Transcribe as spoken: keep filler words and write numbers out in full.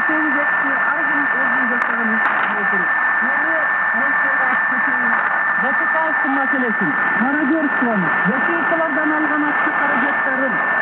Türkiye'deki argın özgürlüklerini götürür. Yani mesela Türkiye'nin Batı kalkın meselesi, Karagöz kıvamı, Yakı yıkılardan algan açık hareketlerin